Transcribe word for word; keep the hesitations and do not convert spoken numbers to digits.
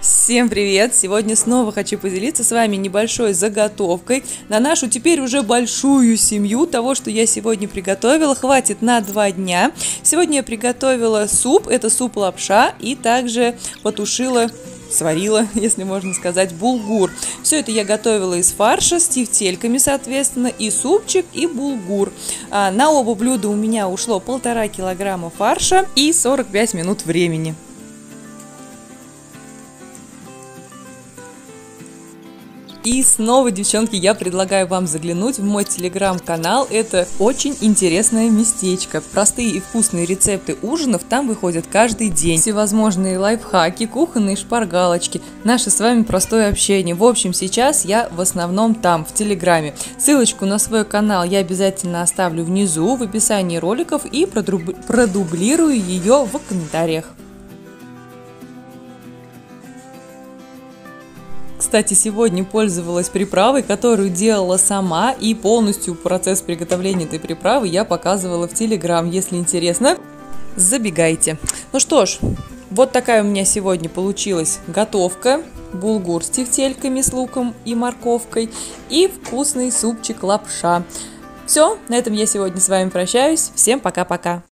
Всем привет! Сегодня снова хочу поделиться с вами небольшой заготовкой на нашу теперь уже большую семью. Того, что я сегодня приготовила, хватит на два дня. Сегодня я приготовила суп, это суп-лапша, и также потушила, сварила, если можно сказать, булгур. Все это я готовила из фарша с тефтельками, соответственно, и супчик, и булгур. А на оба блюда у меня ушло полтора килограмма фарша и сорок пять минут времени. И снова, девчонки, я предлагаю вам заглянуть в мой телеграм-канал. Это очень интересное местечко. Простые и вкусные рецепты ужинов там выходят каждый день. Всевозможные лайфхаки, кухонные шпаргалочки, наше с вами простое общение. В общем, сейчас я в основном там, в телеграме. Ссылочку на свой канал я обязательно оставлю внизу в описании роликов и продуб... продублирую ее в комментариях. Кстати, сегодня пользовалась приправой, которую делала сама, и полностью процесс приготовления этой приправы я показывала в Телеграм. Если интересно, забегайте. Ну что ж, вот такая у меня сегодня получилась готовка. Булгур с тефтельками, с луком и морковкой, и вкусный супчик лапша. Все, на этом я сегодня с вами прощаюсь. Всем пока-пока.